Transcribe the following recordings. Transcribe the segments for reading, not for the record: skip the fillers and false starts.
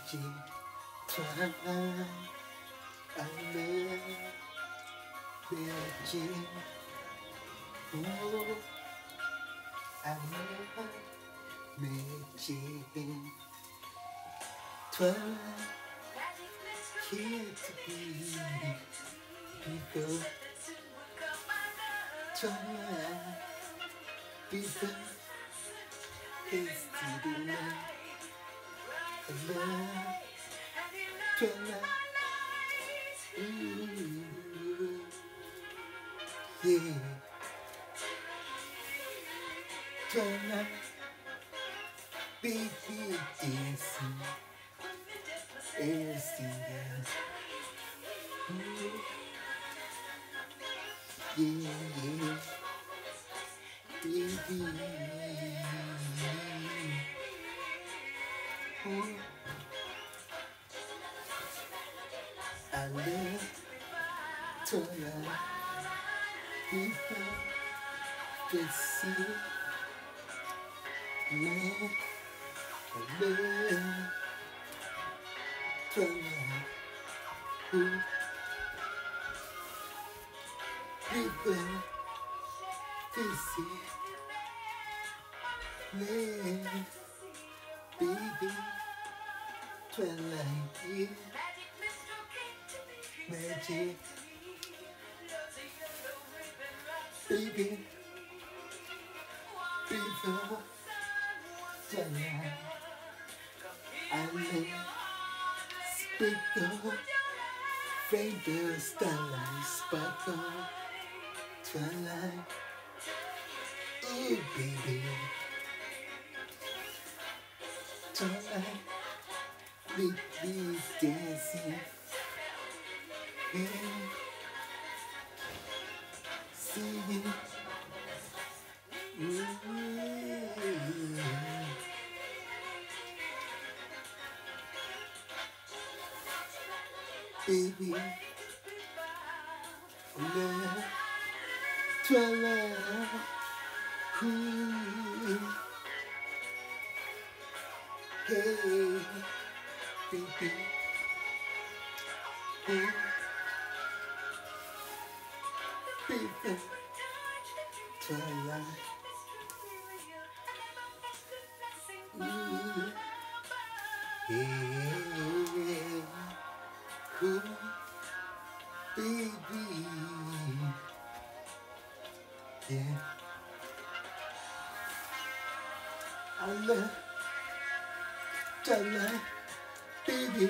twilight. I love magic. Oh, I love magic. Twilight, here to be people. Twilight, people, hasty delight. I love twilight. Ooh, yeah. Twilight, baby dancing, dancing, ooh, yeah, yeah, baby, ooh, I love twilight, people, can see, man, I love twilight, ooh, people, can see, man, baby, twilight, yeah, magic, baby, people, twilight, I love sparkle, rainbow, starlight, sparkle, twilight, ooh, baby, twilight, baby, dancing, and singing, ooh, baby, love, twilight, ooh, hey, baby, ooh, baby, twilight, ooh, hey, ooh, baby, yeah, I love twilight, baby,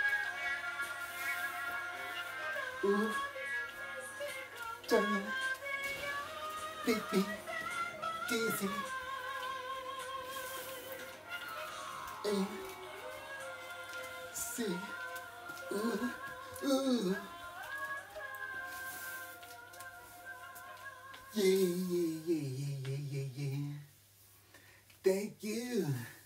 ooh, twilight, baby, dancing, and sing, ooh, ooh, yeah, yeah, yeah, yeah, yeah, yeah, yeah. Thank you.